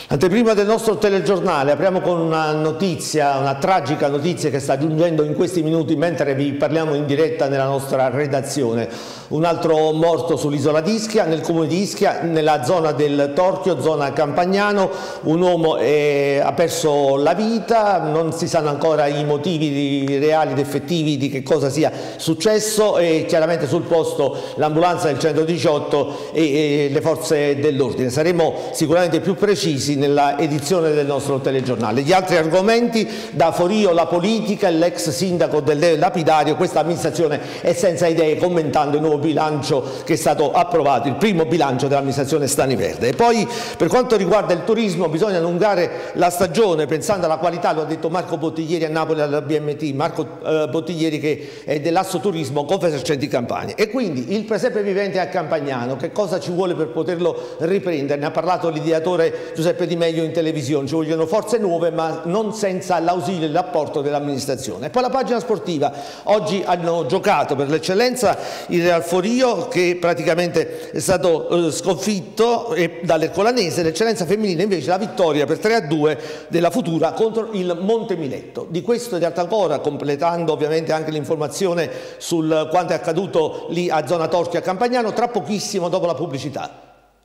Anteprima del nostro telegiornale apriamo con una notizia, una tragica notizia che sta giungendo in questi minuti mentre vi parliamo in diretta nella nostra redazione. Un altro morto sull'isola di Ischia, nel comune di Ischia, nella zona del Torchio, zona Campagnano. Un uomo ha perso la vita, non si sanno ancora i motivi reali ed effettivi di che cosa sia successo, e chiaramente sul posto l'ambulanza del 118 e le forze dell'ordine. Saremo sicuramente più precisi nella edizione del nostro telegiornale. Gli altri argomenti: da Forio la politica, l'ex sindaco del Lapidario, questa amministrazione è senza idee, commentando il nuovo bilancio che è stato approvato, il primo bilancio dell'amministrazione Staniverde. E poi, per quanto riguarda il turismo, bisogna allungare la stagione pensando alla qualità, lo ha detto Marco Bottiglieri a Napoli alla BMT, Marco Bottiglieri che è dell'Asso Turismo Confesercenti Campania. E quindi il presepe vivente a Campagnano, che cosa ci vuole per poterlo riprendere? Ne ha parlato l'ideatore Giuseppe Di Meglio in televisione. Ci vogliono forze nuove, ma non senza l'ausilio e l'apporto dell'amministrazione. E poi la pagina sportiva. Oggi hanno giocato per l'eccellenza il Real Forio, che praticamente è stato sconfitto dall'Ercolanese. L'eccellenza femminile invece la vittoria per 3-2 della Futura contro il Montemiletto. Di questo e di altro ancora, completando ovviamente anche l'informazione sul quanto è accaduto lì a zona Torchio a Campagnano, tra pochissimo dopo la pubblicità.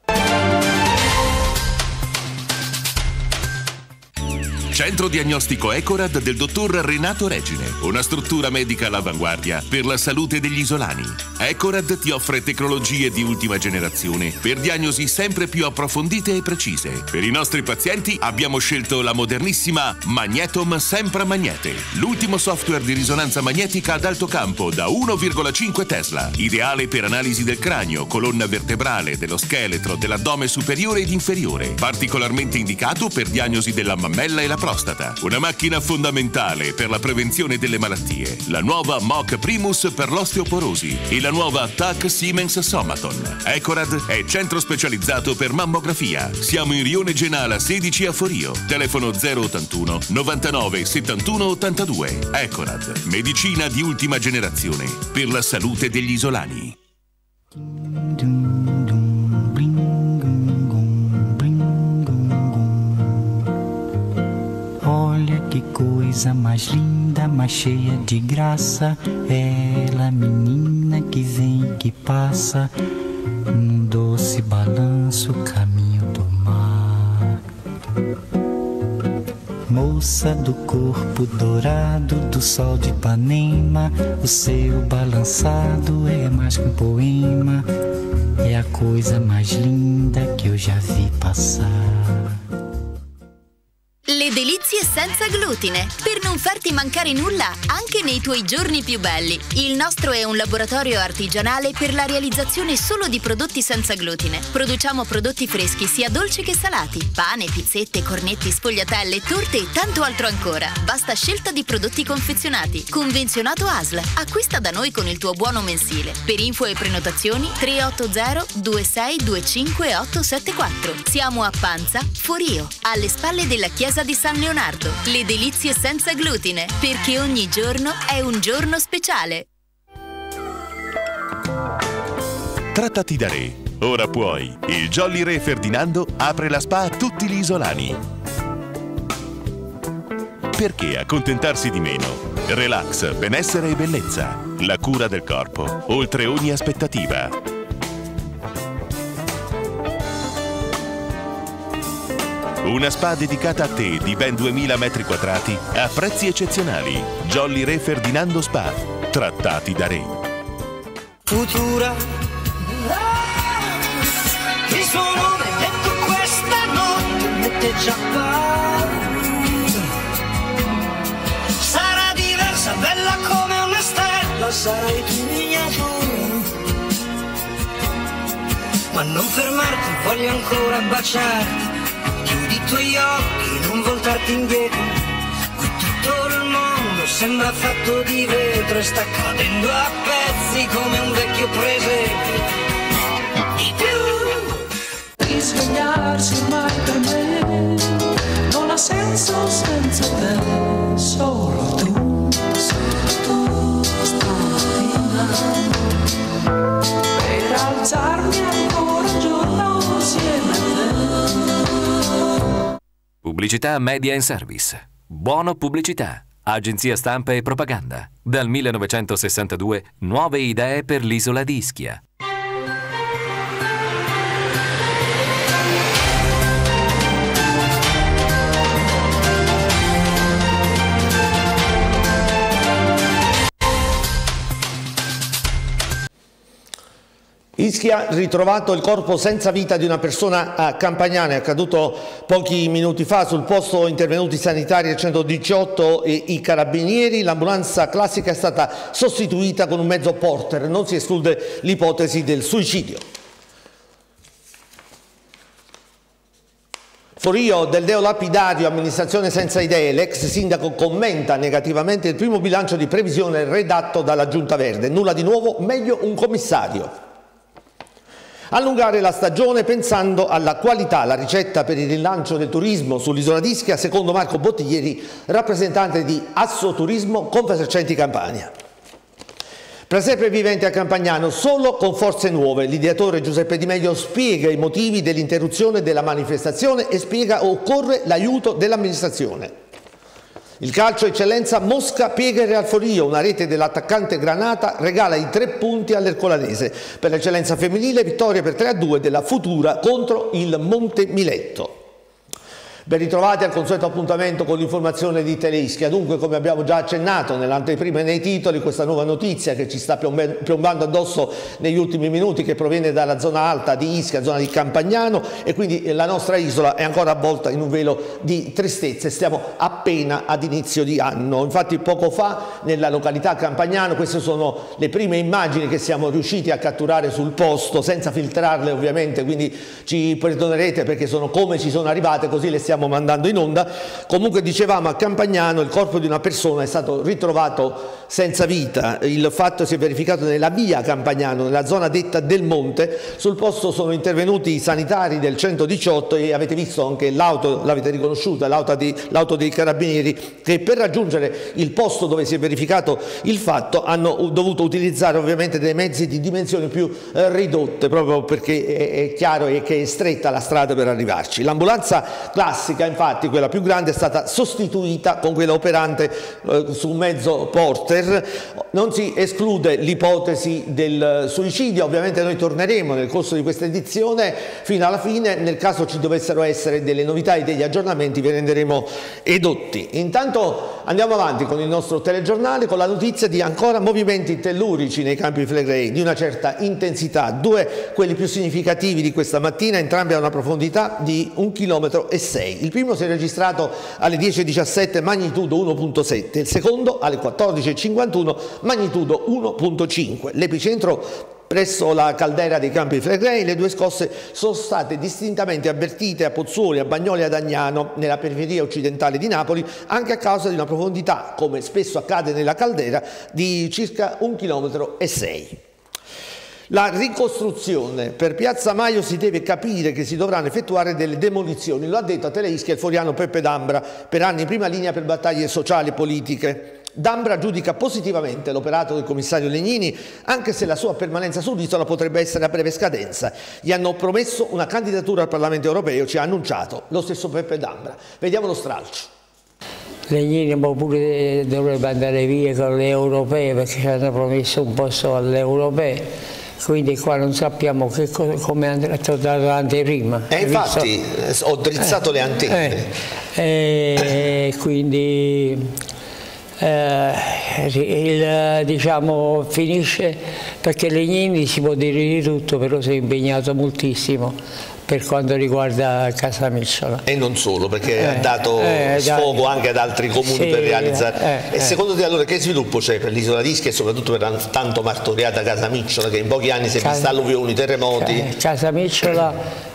Centro diagnostico Ecorad del dottor Renato Regine, una struttura medica all'avanguardia per la salute degli isolani. Ecorad ti offre tecnologie di ultima generazione per diagnosi sempre più approfondite e precise. Per i nostri pazienti abbiamo scelto la modernissima Magnetom Sempra Magnete, l'ultimo software di risonanza magnetica ad alto campo da 1,5 Tesla, ideale per analisi del cranio, colonna vertebrale, dello scheletro, dell'addome superiore ed inferiore, particolarmente indicato per diagnosi della mammella e la prostata. Una macchina fondamentale per la prevenzione delle malattie. La nuova Moc Primus per l'osteoporosi e la nuova TAC Siemens Somaton. Ecorad è centro specializzato per mammografia. Siamo in Rione Genala 16 a Forio. Telefono 081 99 71 82. Ecorad, medicina di ultima generazione per la salute degli isolani. Que coisa mais linda, mais cheia de graça, ela, menina que vem e que passa, num doce balanço, caminho do mar. Moça do corpo dourado do sol de Ipanema, o seu balançado é mais que um poema, é a coisa mais linda que eu já vi passar. Le delizie senza glutine, per non farti mancare nulla anche nei tuoi giorni più belli. Il nostro è un laboratorio artigianale per la realizzazione solo di prodotti senza glutine. Produciamo prodotti freschi sia dolci che salati, pane, pizzette, cornetti, sfogliatelle, torte e tanto altro ancora. Basta scelta di prodotti confezionati. Convenzionato ASL. Acquista da noi con il tuo buono mensile. Per info e prenotazioni 380 2625 874. Siamo a Panza, Forio, alle spalle della chiesa di San Leonardo. Le delizie senza glutine, perché ogni giorno è un giorno speciale. Trattati da Re. Ora puoi. Il Jolly Re Ferdinando apre la spa a tutti gli isolani. Perché accontentarsi di meno? Relax, benessere e bellezza. La cura del corpo, oltre ogni aspettativa. Una spa dedicata a te di ben 2000 metri quadrati a prezzi eccezionali. Jolly Re Ferdinando Spa. Trattati da Re. Futura, il suo nome detto questa notte mette già paura. Sarà diversa, bella come una stella, sarai tu miniatura. Ma non fermarti, voglio ancora baciarti. Chiudi i tuoi occhi, non voltarti indietro. Qui tutto il mondo sembra fatto di vetro e sta cadendo a pezzi come un vecchio presepio. Di più. Risvegliarsi mai per me non ha senso senza te. Solo tu stamattina per alzarmi ancora un giorno insieme a te. Pubblicità Media and Service. Buono Pubblicità. Agenzia stampa e propaganda. Dal 1962 nuove idee per l'isola di Ischia. Ischia, ritrovato il corpo senza vita di una persona a Campagnano, è accaduto pochi minuti fa. Sul posto intervenuti i sanitari del 118 e i carabinieri. L'ambulanza classica è stata sostituita con un mezzo porter, non si esclude l'ipotesi del suicidio. Forio del deo lapidario, amministrazione senza idee. L'ex sindaco commenta negativamente il primo bilancio di previsione redatto dalla Giunta Verde. Nulla di nuovo, meglio un commissario. Allungare la stagione pensando alla qualità, la ricetta per il rilancio del turismo sull'isola di Ischia, secondo Marco Bottiglieri, rappresentante di Assoturismo Confesercenti Campania. Presepe vivente a Campagnano solo con forze nuove. L'ideatore Giuseppe Di Meglio spiega i motivi dell'interruzione della manifestazione e spiega occorre l'aiuto dell'amministrazione. Il calcio eccellenza, Mosca piega il Real Forio, una rete dell'attaccante Granata regala i 3 punti all'Ercolanese. Per l'eccellenza femminile, vittoria per 3-2 della Futura contro il Monte Miletto. Ben ritrovati al consueto appuntamento con l'informazione di Teleischia. Dunque, come abbiamo già accennato nell'anteprima e nei titoli, questa nuova notizia che ci sta piombando addosso negli ultimi minuti, che proviene dalla zona alta di Ischia, zona di Campagnano, e quindi la nostra isola è ancora avvolta in un velo di tristezza. Stiamo appena ad inizio di anno. Infatti poco fa nella località Campagnano, queste sono le prime immagini che siamo riusciti a catturare sul posto, senza filtrarle ovviamente, quindi ci perdonerete perché sono come ci sono arrivate, così le stiamo mandando in onda. Comunque, dicevamo, a Campagnano il corpo di una persona è stato ritrovato senza vita. Il fatto si è verificato nella via Campagnano, nella zona detta del Monte. Sul posto sono intervenuti i sanitari del 118 e avete visto anche l'auto, l'avete riconosciuta, l'auto dei carabinieri, che per raggiungere il posto dove si è verificato il fatto hanno dovuto utilizzare ovviamente dei mezzi di dimensioni più ridotte, proprio perché è chiaro che è stretta la strada per arrivarci. L'ambulanza classica, infatti, quella più grande, è stata sostituita con quella operante su un mezzo porter. Non si esclude l'ipotesi del suicidio. Ovviamente noi torneremo nel corso di questa edizione fino alla fine. Nel caso ci dovessero essere delle novità e degli aggiornamenti, vi renderemo edotti. Intanto andiamo avanti con il nostro telegiornale, con la notizia di ancora movimenti tellurici nei Campi Flegrei di una certa intensità. 2 quelli più significativi di questa mattina, entrambi a una profondità di 1,6 km. Il primo si è registrato alle 10:17, magnitudo 1,7, il secondo alle 14:51, magnitudo 1,5. L'epicentro presso la caldera dei Campi Flegrei. Le 2 scosse sono state distintamente avvertite a Pozzuoli, a Bagnoli e ad Agnano, nella periferia occidentale di Napoli, anche a causa di una profondità, come spesso accade nella caldera, di circa 1,6 km. La ricostruzione per Piazza Maio, si deve capire che si dovranno effettuare delle demolizioni, lo ha detto a Teleischia il foriano Peppe D'Ambra, per anni in prima linea per battaglie sociali e politiche. D'Ambra giudica positivamente l'operato del commissario Legnini, anche se la sua permanenza sull'isola potrebbe essere a breve scadenza. Gli hanno promesso una candidatura al Parlamento europeo, ci ha annunciato lo stesso Peppe D'Ambra. Vediamo lo stralcio. Legnini pure dovrebbe andare via con le europee, perché ci hanno promesso un posto alle europee. Quindi qua non sappiamo come andrà l'anteprima. Infatti ho drizzato le antenne. Quindi diciamo finisce, perché Legnini si può dire di tutto, però si è impegnato moltissimo per quanto riguarda Casamicciola. E non solo, perché ha dato sfogo anche ad altri comuni per realizzare. E secondo te allora che sviluppo c'è per l'isola di Ischia e soprattutto per la tanto martoriata Casamicciola, che in pochi anni si è vista alluvioni, terremoti? Casamicciola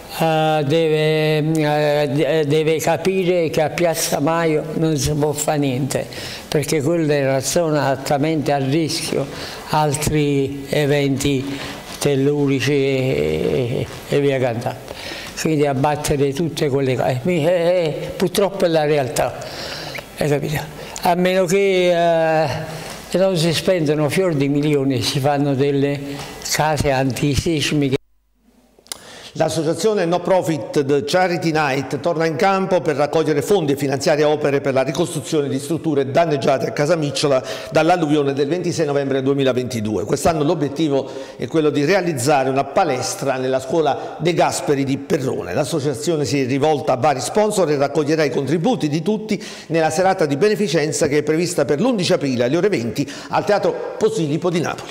deve capire che a Piazza Maio non si può fare niente, perché quella è una zona altamente a rischio, altri eventi tellurici e via cantando. Quindi abbattere tutte quelle cose, purtroppo è la realtà, hai capito? A meno che non si spendono fior di milioni, si fanno delle case antisismiche. L'associazione no profit The Charity Night torna in campo per raccogliere fondi e finanziare opere per la ricostruzione di strutture danneggiate a Casamicciola dall'alluvione del 26 novembre 2022. Quest'anno l'obiettivo è quello di realizzare una palestra nella scuola De Gasperi di Perrone. L'associazione si è rivolta a vari sponsor e raccoglierà i contributi di tutti nella serata di beneficenza che è prevista per l'11 aprile alle ore 20 al Teatro Posilipo di Napoli.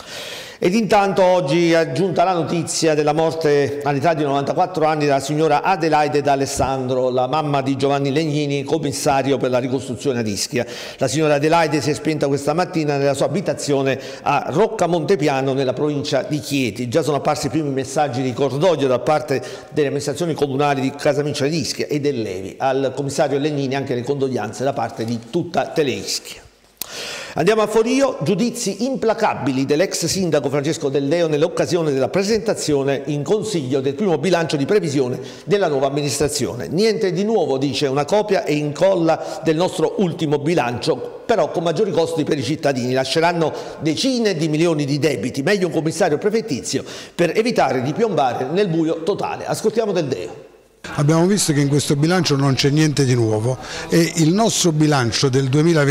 Ed intanto oggi è giunta la notizia della morte all'età di 94 anni della signora Adelaide D'Alessandro, la mamma di Giovanni Legnini, commissario per la ricostruzione ad Ischia. La signora Adelaide si è spenta questa mattina nella sua abitazione a Rocca Montepiano, nella provincia di Chieti. Già sono apparsi i primi messaggi di cordoglio da parte delle amministrazioni comunali di Casamicciola di Ischia e del Levi. Al commissario Legnini anche le condoglianze da parte di tutta Teleischia. Andiamo a Forio, giudizi implacabili dell'ex sindaco Francesco Del Deo nell'occasione della presentazione in Consiglio del primo bilancio di previsione della nuova amministrazione. Niente di nuovo, dice, una copia e incolla del nostro ultimo bilancio, però con maggiori costi per i cittadini. Lasceranno decine di milioni di debiti, meglio un commissario prefettizio per evitare di piombare nel buio totale. Ascoltiamo Del Deo. Abbiamo visto che in questo bilancio non c'è niente di nuovo e il nostro bilancio del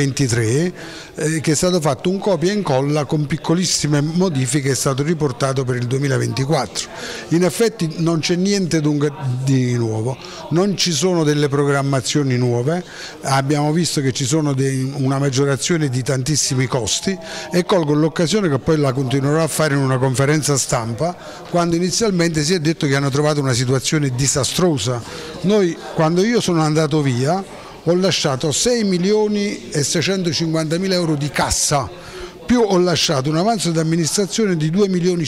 2023 che è stato fatto un copia e incolla con piccolissime modifiche è stato riportato per il 2024. In effetti non c'è niente dunque di nuovo, non ci sono delle programmazioni nuove, abbiamo visto che ci sono una maggiorazione di tantissimi costi e colgo l'occasione che poi la continuerò a fare in una conferenza stampa quando inizialmente si è detto che hanno trovato una situazione disastrosa. Noi, quando io sono andato via, ho lasciato 6 milioni e 650 mila euro di cassa, più ho lasciato un avanzo d'amministrazione di 2 milioni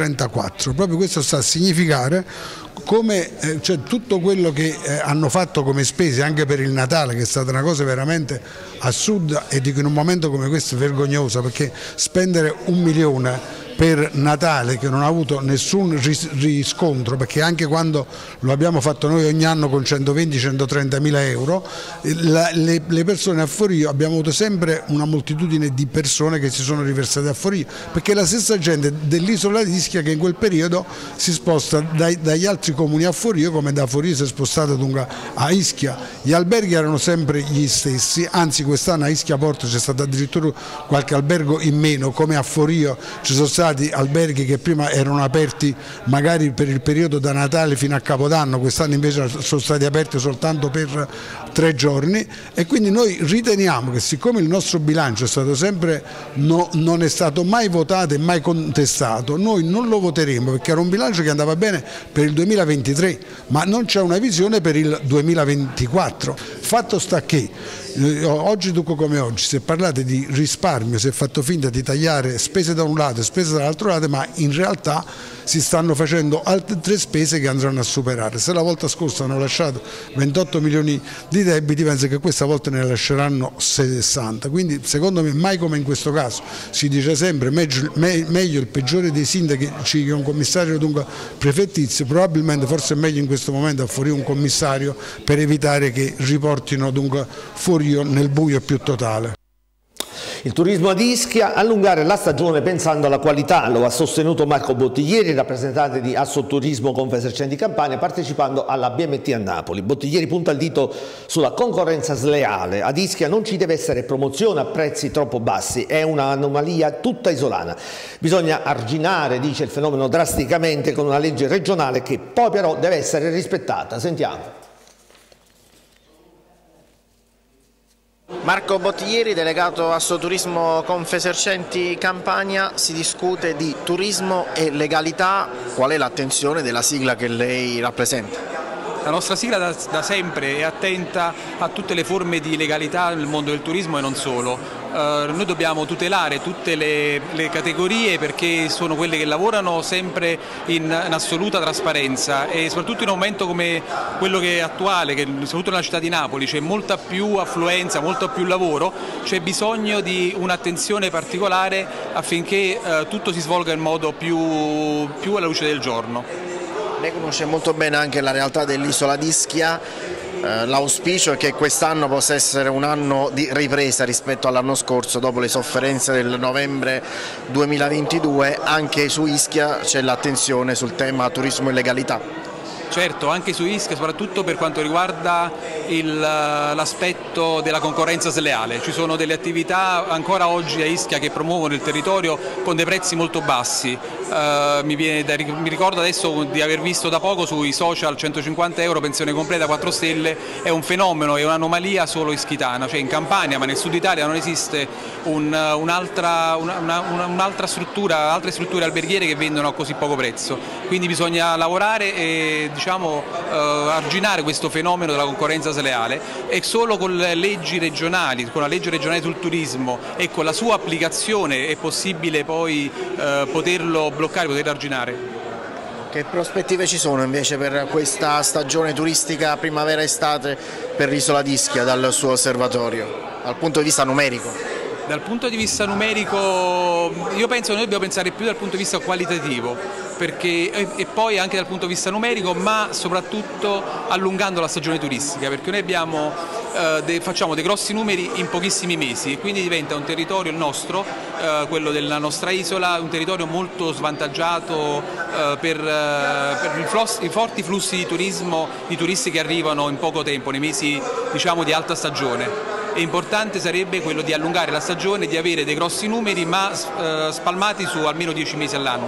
134. Proprio questo sta a significare come tutto quello che hanno fatto come spese anche per il Natale, che è stata una cosa veramente assurda e dico in un momento come questo vergognosa, perché spendere 1 milione per Natale che non ha avuto nessun riscontro, perché anche quando lo abbiamo fatto noi ogni anno con 120-130 mila euro, le persone a Forio abbiamo avuto sempre una moltitudine di persone che si sono riversate a Forio, perché la stessa gente dell'isola di Ischia che in quel periodo si sposta dagli altri comuni a Forio, come da Forio si è spostata dunque a Ischia. Gli alberghi erano sempre gli stessi, anzi quest'anno a Ischia Porto c'è stato addirittura qualche albergo in meno, come a Forio ci sono stati alberghi che prima erano aperti magari per il periodo da Natale fino a Capodanno, quest'anno invece sono stati aperti soltanto per 3 giorni e quindi noi riteniamo che siccome il nostro bilancio è stato sempre non è stato mai votato e mai contestato, noi non lo voteremo perché era un bilancio che andava bene per il 2023 ma non c'è una visione per il 2024. Fatto sta che oggi come oggi se parlate di risparmio si è fatto finta di tagliare spese da un lato e spese dall'altro lato, ma in realtà si stanno facendo altre spese che andranno a superare. Se la volta scorsa hanno lasciato 28 milioni di debiti, penso che questa volta ne lasceranno 60, quindi secondo me mai come in questo caso si dice sempre meglio il peggiore dei sindaci che un commissario dunque prefettizio, probabilmente forse è meglio in questo momento a Forio un commissario per evitare che riportino dunque Forio nel buio più totale. Il turismo ad Ischia, allungare la stagione pensando alla qualità, lo ha sostenuto Marco Bottiglieri, rappresentante di Assoturismo Confesercenti Campania, partecipando alla BMT a Napoli. Bottiglieri punta il dito sulla concorrenza sleale. Ad Ischia non ci deve essere promozione a prezzi troppo bassi, è un'anomalia tutta isolana. Bisogna arginare, dice, il fenomeno drasticamente con una legge regionale che poi però deve essere rispettata. Sentiamo. Marco Bottiglieri, delegato Assoturismo Confesercenti Campania, si discute di turismo e legalità. Qual è l'attenzione della sigla che lei rappresenta? La nostra sigla da sempre è attenta a tutte le forme di legalità nel mondo del turismo e non solo. Noi dobbiamo tutelare tutte le categorie perché sono quelle che lavorano sempre in assoluta trasparenza e soprattutto in un momento come quello che è attuale, che soprattutto nella città di Napoli c'è molta più affluenza, molto più lavoro, c'è bisogno di un'attenzione particolare affinché tutto si svolga in modo più alla luce del giorno. Lei conosce molto bene anche la realtà dell'isola di Ischia. L'auspicio è che quest'anno possa essere un anno di ripresa rispetto all'anno scorso, dopo le sofferenze del novembre 2022. Anche su Ischia c'è l'attenzione sul tema turismo e legalità. Certo, anche su Ischia, soprattutto per quanto riguarda l'aspetto della concorrenza sleale. Ci sono delle attività ancora oggi a Ischia che promuovono il territorio con dei prezzi molto bassi. Mi ricordo adesso di aver visto da poco sui social 150 euro pensione completa 4 stelle, è un fenomeno, è un'anomalia solo ischitana, cioè in Campania, ma nel sud Italia non esiste un'altra struttura, altre strutture alberghiere che vendono a così poco prezzo. Quindi bisogna lavorare e arginare questo fenomeno della concorrenza sleale, e solo con le leggi regionali, con la legge regionale sul turismo e con la sua applicazione è possibile poi poterlo bloccare, poterlo arginare. Che prospettive ci sono invece per questa stagione turistica primavera-estate per l'isola di Ischia dal suo osservatorio, dal punto di vista numerico? Dal punto di vista numerico io penso che noi dobbiamo pensare più dal punto di vista qualitativo, e poi anche dal punto di vista numerico, ma soprattutto allungando la stagione turistica, perché noi facciamo dei grossi numeri in pochissimi mesi e quindi diventa un territorio, il nostro, quello della nostra isola, un territorio molto svantaggiato per i forti flussi di turismo, di turisti che arrivano in poco tempo, nei mesi di alta stagione. È importante sarebbe quello di allungare la stagione, di avere dei grossi numeri ma spalmati su almeno 10 mesi all'anno.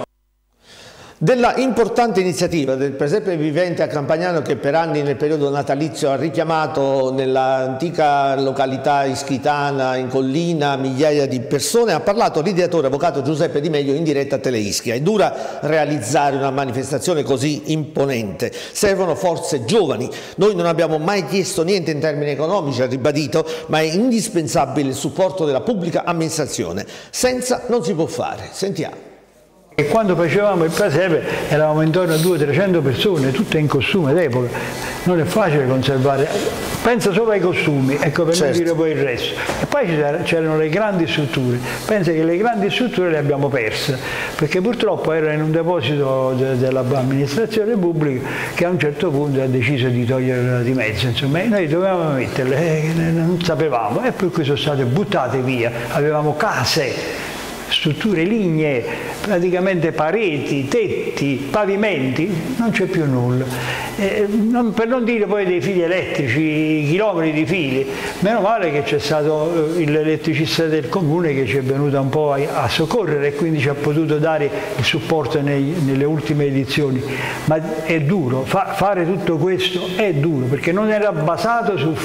Della importante iniziativa del presepe vivente a Campagnano, che per anni nel periodo natalizio ha richiamato nell'antica località ischitana in collina migliaia di persone, ha parlato l'ideatore avvocato Giuseppe Di Meglio in diretta a Teleischia. È dura realizzare una manifestazione così imponente, servono forze giovani. Noi non abbiamo mai chiesto niente in termini economici, ha ribadito, ma è indispensabile il supporto della pubblica amministrazione. Senza non si può fare. Sentiamo. E quando facevamo il presepe eravamo intorno a 200-300 persone, tutte in costume d'epoca, non è facile conservare, pensa solo ai costumi, ecco, per non dire poi il resto. E poi c'erano le grandi strutture, pensa che le grandi strutture le abbiamo perse, perché purtroppo era in un deposito dell'amministrazione pubblica che a un certo punto ha deciso di toglierle di mezzo, insomma, e noi dovevamo metterle, non sapevamo, e per cui sono state buttate via. Avevamo case, strutture lignee, praticamente pareti, tetti, pavimenti, non c'è più nulla. Per non dire poi dei fili elettrici, chilometri di fili, meno male che c'è stato l'elettricista del comune che ci è venuto un po' a soccorrere e quindi ci ha potuto dare il supporto nelle ultime edizioni, ma è duro, fare tutto questo è duro perché non era basato su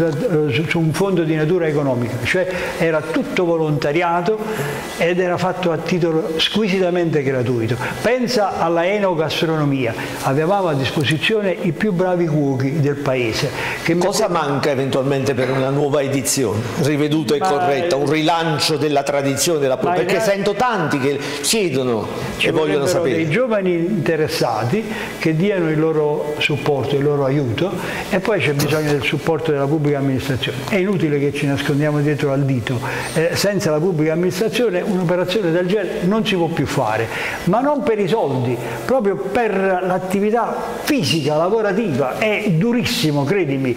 un fondo di natura economica, cioè era tutto volontariato ed era fatto a titolo squisitamente gratuito. Pensa alla enogastronomia, avevamo a disposizione i più bravi cuochi del paese. Cosa manca eventualmente per una nuova edizione, riveduta e corretta, un rilancio della tradizione della perché sento tanti che chiedono e vogliono sapere. Dei giovani interessati che diano il loro supporto, il loro aiuto, e poi c'è bisogno del supporto della pubblica amministrazione. È inutile che ci nascondiamo dietro al dito, senza la pubblica amministrazione un'operazione del genere non si può più fare, ma non per i soldi, proprio per l'attività fisica, lavorativa. È durissimo, credimi,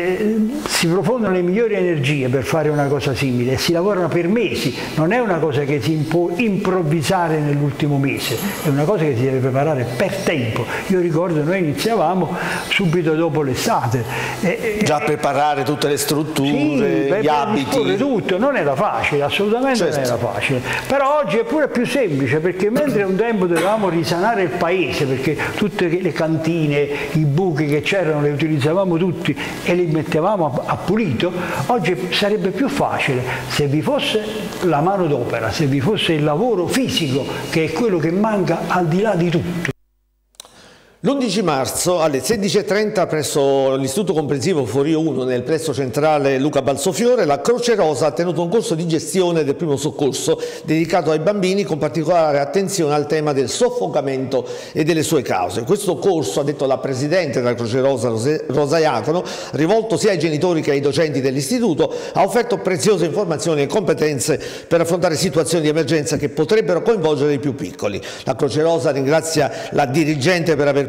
si profondono le migliori energie per fare una cosa simile, si lavorano per mesi, non è una cosa che si può improvvisare nell'ultimo mese, è una cosa che si deve preparare per tempo. Io ricordo, noi iniziavamo subito dopo l'estate. Già preparare tutte le strutture, gli abiti. Tutto, non era facile, assolutamente non era facile, però oggi è pure più semplice, perché mentre un tempo dovevamo risanare il paese, perché tutte le cantine, i buchi che c'erano li utilizzavamo tutti e li mettevamo a pulito, oggi sarebbe più facile se vi fosse la manodopera, se vi fosse il lavoro fisico, che è quello che manca al di là di tutto. L'11 marzo alle 16:30 presso l'Istituto Comprensivo Forio 1 nel plesso centrale Luca Balsofiore la Croce Rosa ha tenuto un corso di gestione del primo soccorso dedicato ai bambini, con particolare attenzione al tema del soffocamento e delle sue cause. Questo corso, ha detto la presidente della Croce Rosa Rosa Iacono, rivolto sia ai genitori che ai docenti dell'istituto, ha offerto preziose informazioni e competenze per affrontare situazioni di emergenza che potrebbero coinvolgere i più piccoli. La Croce Rosa ringrazia la dirigente per aver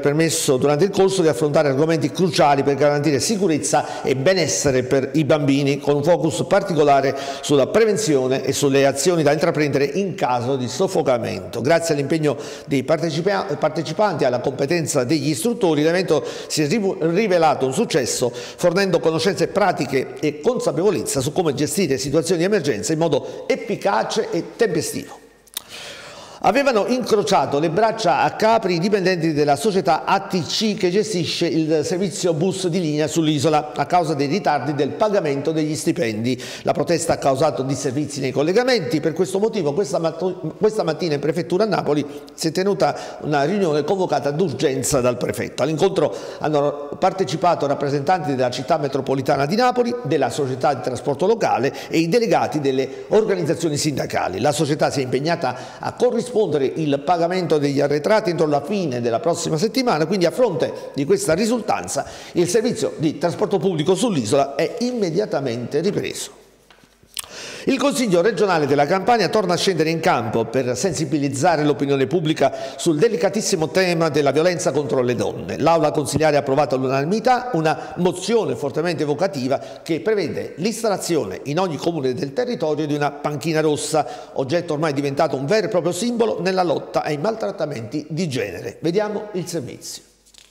permesso durante il corso di affrontare argomenti cruciali per garantire sicurezza e benessere per i bambini, con un focus particolare sulla prevenzione e sulle azioni da intraprendere in caso di soffocamento. Grazie all'impegno dei partecipanti e alla competenza degli istruttori, l'evento si è rivelato un successo, fornendo conoscenze pratiche e consapevolezza su come gestire situazioni di emergenza in modo efficace e tempestivo. Avevano incrociato le braccia a Capri i dipendenti della società ATC che gestisce il servizio bus di linea sull'isola a causa dei ritardi del pagamento degli stipendi. La protesta ha causato disservizi nei collegamenti. Per questo motivo questa mattina in prefettura a Napoli si è tenuta una riunione convocata d'urgenza dal prefetto. All'incontro hanno partecipato rappresentanti della città metropolitana di Napoli, della società di trasporto locale e i delegati delle organizzazioni sindacali. La società si è impegnata a corrispondere il pagamento degli arretrati entro la fine della prossima settimana, quindi a fronte di questa risultanza il servizio di trasporto pubblico sull'isola è immediatamente ripreso. Il Consiglio regionale della Campania torna a scendere in campo per sensibilizzare l'opinione pubblica sul delicatissimo tema della violenza contro le donne. L'Aula consiliare ha approvato all'unanimità una mozione fortemente evocativa che prevede l'installazione in ogni comune del territorio di una panchina rossa, oggetto ormai diventato un vero e proprio simbolo nella lotta ai maltrattamenti di genere. Vediamo il servizio.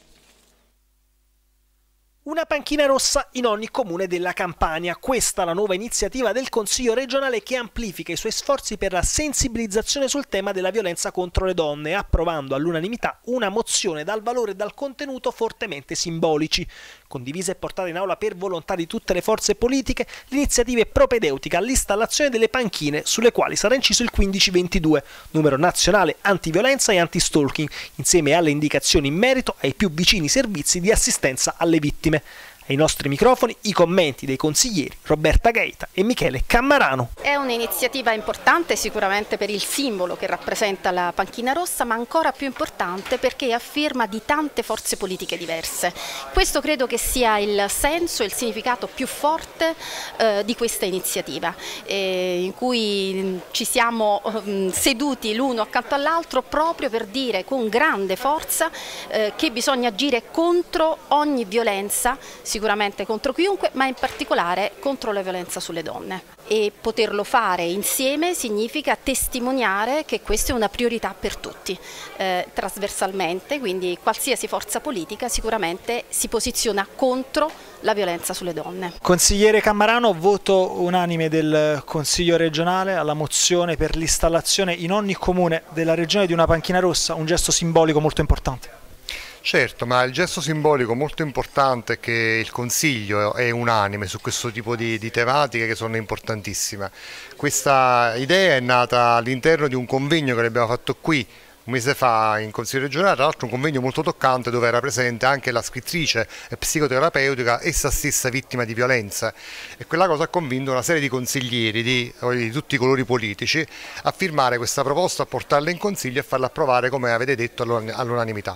Una panchina rossa in ogni comune della Campania. Questa è la nuova iniziativa del Consiglio regionale che amplifica i suoi sforzi per la sensibilizzazione sul tema della violenza contro le donne, approvando all'unanimità una mozione dal valore e dal contenuto fortemente simbolici. Condivisa e portata in aula per volontà di tutte le forze politiche, l'iniziativa è propedeutica all'installazione delle panchine sulle quali sarà inciso il 1522, numero nazionale antiviolenza e anti-stalking, insieme alle indicazioni in merito ai più vicini servizi di assistenza alle vittime. Ai nostri microfoni i commenti dei consiglieri Roberta Gaeta e Michele Cammarano. È un'iniziativa importante sicuramente per il simbolo che rappresenta la panchina rossa, ma ancora più importante perché è a firma di tante forze politiche diverse. Questo credo che sia il senso e il significato più forte di questa iniziativa, in cui ci siamo seduti l'uno accanto all'altro proprio per dire con grande forza che bisogna agire contro ogni violenza, sicuramente contro chiunque, ma in particolare contro la violenza sulle donne. E poterlo fare insieme significa testimoniare che questa è una priorità per tutti, trasversalmente, quindi qualsiasi forza politica sicuramente si posiziona contro la violenza sulle donne. Consigliere Cammarano, voto unanime del Consiglio regionale alla mozione per l'installazione in ogni comune della regione di una panchina rossa, un gesto simbolico molto importante. Certo, ma il gesto simbolico molto importante è che il Consiglio è unanime su questo tipo di tematiche che sono importantissime. Questa idea è nata all'interno di un convegno che abbiamo fatto qui un mese fa in Consiglio regionale, tra l'altro un convegno molto toccante dove era presente anche la scrittrice psicoterapeutica, essa stessa vittima di violenza, e quella cosa ha convinto una serie di consiglieri di tutti i colori politici a firmare questa proposta, a portarla in Consiglio e farla approvare, come avete detto, all'unanimità.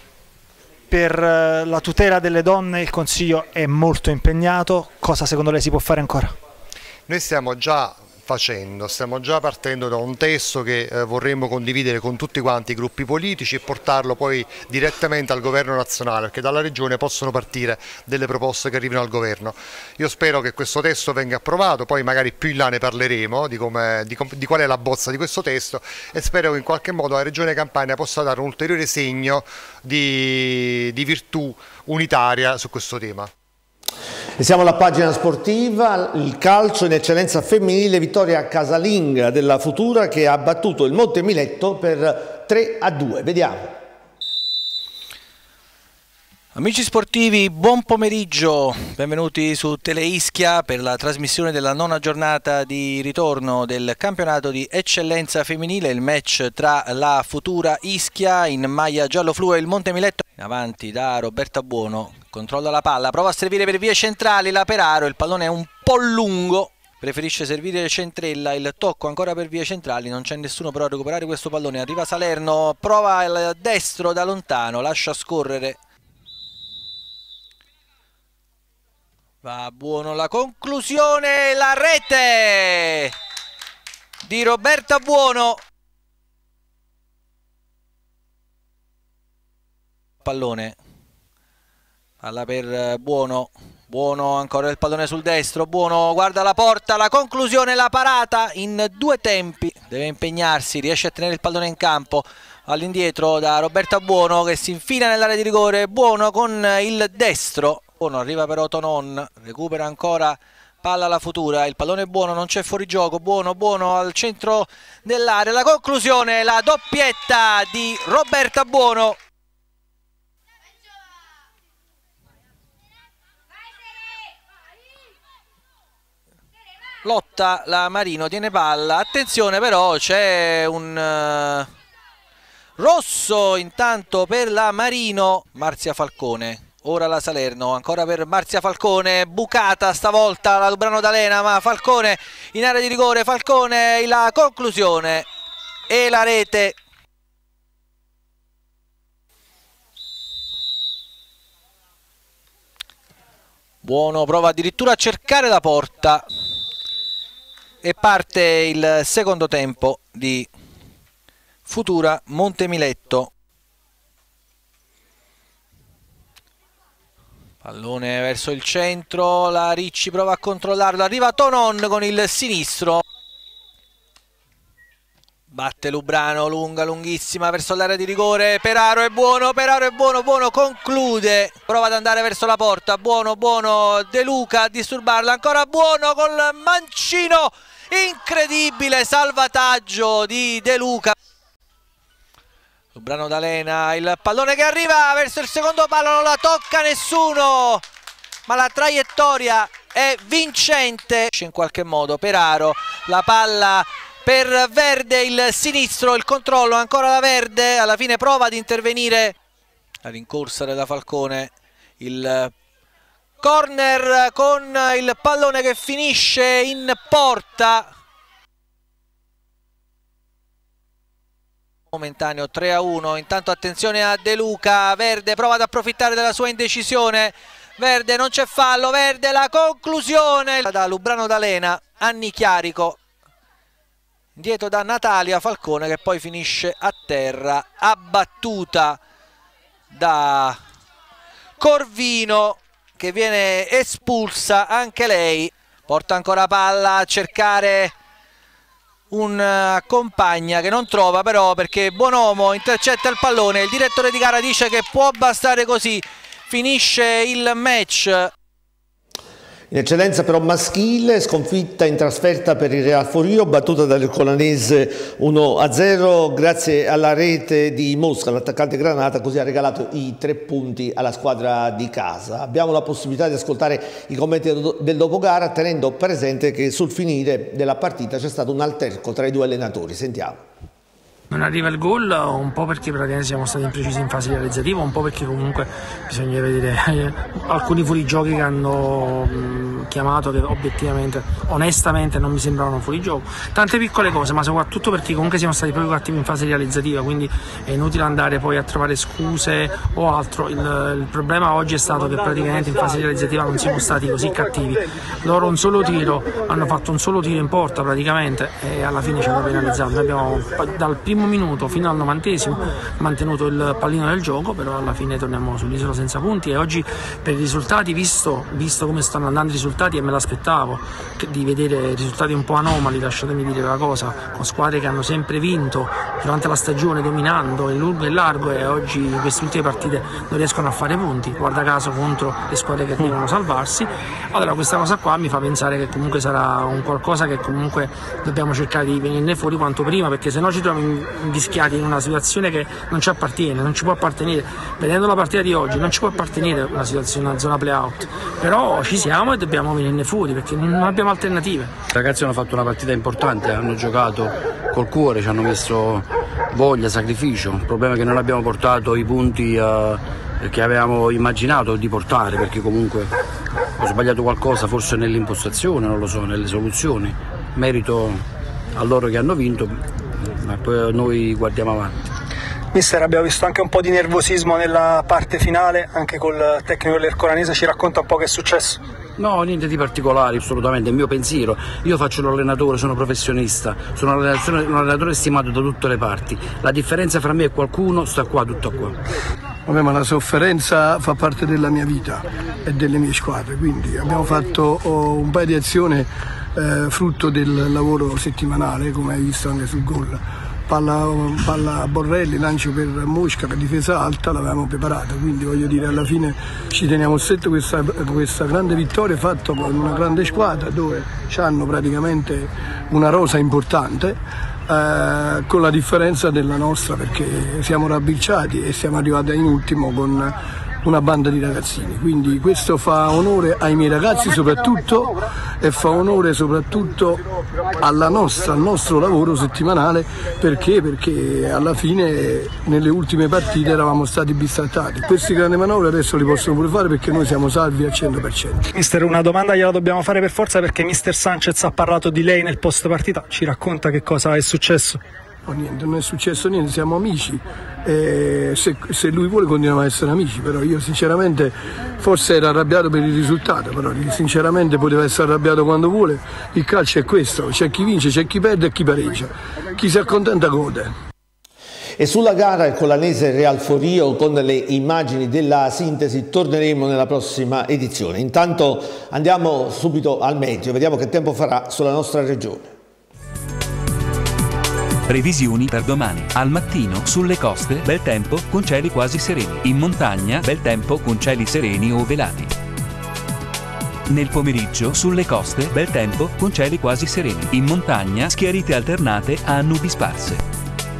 Per la tutela delle donne il Consiglio è molto impegnato, cosa secondo lei si può fare ancora? Noi stiamo già partendo da un testo che vorremmo condividere con tutti quanti i gruppi politici e portarlo poi direttamente al governo nazionale, perché dalla regione possono partire delle proposte che arrivino al governo. Io spero che questo testo venga approvato, poi magari più in là ne parleremo di qual è la bozza di questo testo, e spero che in qualche modo la regione Campania possa dare un ulteriore segno di virtù unitaria su questo tema. E siamo alla pagina sportiva, il calcio in eccellenza femminile, vittoria casalinga della Futura che ha battuto il Monte Miletto per 3-2. Vediamo. Amici sportivi, buon pomeriggio, benvenuti su Teleischia per la trasmissione della nona giornata di ritorno del campionato di eccellenza femminile, il match tra la Futura Ischia in maglia giallo-flu e il Monte Miletto. In avanti da Roberta Buono, controlla la palla, prova a servire per vie centrali la Peraro, il pallone è un po' lungo, preferisce servire Centrella, il tocco ancora per vie centrali, non c'è nessuno però a recuperare questo pallone, arriva Salerno, prova il destro da lontano, lascia scorrere. Va Buono, la conclusione, la rete di Roberta Buono. pallone, palla per Buono, Buono ancora il pallone sul destro, Buono guarda la porta, la conclusione, la parata in 2 tempi, deve impegnarsi, riesce a tenere il pallone in campo, all'indietro da Roberta Buono che si infila nell'area di rigore, Buono con il destro, Buono arriva però Tonon, recupera ancora palla alla Futura, il pallone è Buono, non c'è fuorigioco, Buono al centro dell'area, la conclusione, la doppietta di Roberta Buono. Lotta la Marino, tiene palla, attenzione però c'è un rosso intanto per la Marino, Marzia Falcone, ora la Salerno, ancora per Marzia Falcone, bucata stavolta la Lubrano D'Alena, ma Falcone in area di rigore, Falcone la conclusione e la rete. Buono prova addirittura a cercare la porta. E parte il secondo tempo di Futura Montemiletto. Pallone verso il centro, la Ricci prova a controllarlo, arriva Tonon con il sinistro. Batte Lubrano, lunga, lunghissima verso l'area di rigore, Peraro è buono, Buono conclude, prova ad andare verso la porta, Buono, De Luca a disturbarla, ancora Buono col mancino, incredibile salvataggio di De Luca. Lubrano D'Alena, il pallone che arriva verso il secondo palo, non la tocca nessuno, ma la traiettoria è vincente in qualche modo. Peraro, la palla per Verde, il sinistro, il controllo ancora da Verde, alla fine prova ad intervenire, la rincorsa della Falcone, il corner con il pallone che finisce in porta. Momentaneo 3-1, intanto attenzione a De Luca, Verde prova ad approfittare della sua indecisione, Verde non c'è fallo, Verde la conclusione da Lubrano D'Alena, Anni Chiarico, dietro da Natalia Falcone che poi finisce a terra, abbattuta da Corvino che viene espulsa anche lei, porta ancora palla a cercare un compagna che non trova però perché Bonomo intercetta il pallone, il direttore di gara dice che può bastare così, finisce il match. In eccellenza però maschile, sconfitta in trasferta per il Real Forio, battuta dall'Ercolanese 1-0 grazie alla rete di Mosca, l'attaccante granata così ha regalato i 3 punti alla squadra di casa. Abbiamo la possibilità di ascoltare i commenti del dopogara tenendo presente che sul finire della partita c'è stato un alterco tra i 2 allenatori. Sentiamo. Non arriva il gol un po' perché praticamente siamo stati imprecisi in fase realizzativa, un po' perché comunque bisogna vedere alcuni fuorigiochi che hanno chiamato che obiettivamente, onestamente non mi sembravano fuorigioco, tante piccole cose, ma soprattutto perché comunque siamo stati proprio cattivi in fase realizzativa, quindi è inutile andare poi a trovare scuse o altro. Il problema oggi è stato che praticamente in fase realizzativa non siamo stati così cattivi, loro un solo tiro, hanno fatto un solo tiro in porta praticamente e alla fine ci hanno penalizzato. Noi abbiamo dal primo minuto fino al 90esimo mantenuto il pallino del gioco, però alla fine torniamo sull'isola senza punti e oggi per i risultati, visto come stanno andando i risultati, e me l'aspettavo di vedere risultati un po' anomali, lasciatemi dire la cosa, con squadre che hanno sempre vinto durante la stagione dominando in lungo e in largo e oggi in queste ultime partite non riescono a fare punti, guarda caso contro le squadre che devono salvarsi. Allora questa cosa qua mi fa pensare che comunque sarà un qualcosa che comunque dobbiamo cercare di venirne fuori quanto prima, perché se no ci troviamo invischiati in una situazione che non ci appartiene, non ci può appartenere. Vedendo la partita di oggi non ci può appartenere una situazione, una zona play-out, però ci siamo e dobbiamo venirne fuori perché non abbiamo alternative. I ragazzi hanno fatto una partita importante, hanno giocato col cuore, ci hanno messo voglia, sacrificio. Il problema è che non abbiamo portato i punti che avevamo immaginato di portare, perché comunque ho sbagliato qualcosa, forse nell'impostazione, non lo so, nelle soluzioni. Merito a loro che hanno vinto, ma poi noi guardiamo avanti. Mister, abbiamo visto anche un po' di nervosismo nella parte finale, anche col tecnico dell'Ercolanese, ci racconta un po' che è successo? No, niente di particolare, assolutamente, è il mio pensiero. Io faccio l'allenatore, sono professionista, sono un allenatore stimato da tutte le parti. La differenza fra me e qualcuno sta qua, tutto qua. Vabbè, ma la sofferenza fa parte della mia vita e delle mie squadre, quindi abbiamo fatto un paio di azioni frutto del lavoro settimanale, come hai visto anche sul gol. Palla a Borrelli, lancio per Mosca, per difesa alta, l'avevamo preparata, quindi voglio dire, alla fine ci teniamo stretto questa grande vittoria fatta con una grande squadra dove hanno praticamente una rosa importante, con la differenza della nostra, perché siamo rabberciati e siamo arrivati in ultimo con una banda di ragazzini, quindi questo fa onore ai miei ragazzi soprattutto e fa onore soprattutto al nostro lavoro settimanale, perché alla fine nelle ultime partite eravamo stati bistrattati. Questi grandi manovre adesso li possono pure fare perché noi siamo salvi al 100%. Mister, una domanda gliela dobbiamo fare per forza, perché mister Sanchez ha parlato di lei nel post partita, ci racconta che cosa è successo? Oh, niente, non è successo niente, siamo amici, se lui vuole continuiamo a essere amici, però io sinceramente forse era arrabbiato per il risultato, però sinceramente poteva essere arrabbiato quando vuole. Il calcio è questo, c'è chi vince, c'è chi perde e chi pareggia, chi si accontenta gode. E sulla gara il colanese Real Forio, con le immagini della sintesi, torneremo nella prossima edizione. Intanto andiamo subito al meteo, vediamo che tempo farà sulla nostra regione. Previsioni per domani. Al mattino sulle coste bel tempo con cieli quasi sereni. In montagna bel tempo con cieli sereni o velati. Nel pomeriggio sulle coste bel tempo con cieli quasi sereni. In montagna schiarite alternate a nubi sparse.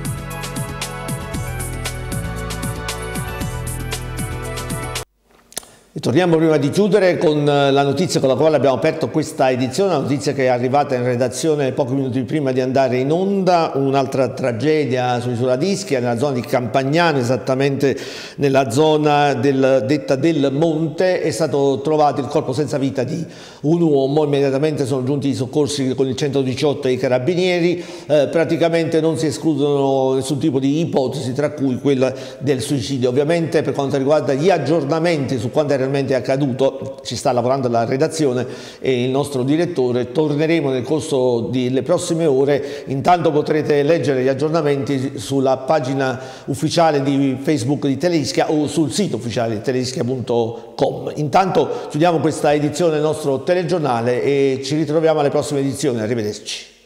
E torniamo prima di chiudere con la notizia con la quale abbiamo aperto questa edizione, una notizia che è arrivata in redazione pochi minuti prima di andare in onda, un'altra tragedia sull'isola di Ischia, nella zona di Campagnano, esattamente nella zona detta del Monte. È stato trovato il corpo senza vita di un uomo, immediatamente sono giunti i soccorsi con il 118 e i carabinieri, praticamente non si escludono nessun tipo di ipotesi, tra cui quella del suicidio. Ovviamente per quanto riguarda gli aggiornamenti su quanto è realmente accaduto ci sta lavorando la redazione e il nostro direttore, torneremo nel corso delle prossime ore. Intanto potrete leggere gli aggiornamenti sulla pagina ufficiale di Facebook di Teleischia o sul sito ufficiale di teleischia.com. Intanto chiudiamo questa edizione del nostro telegiornale e ci ritroviamo alle prossime edizioni. Arrivederci.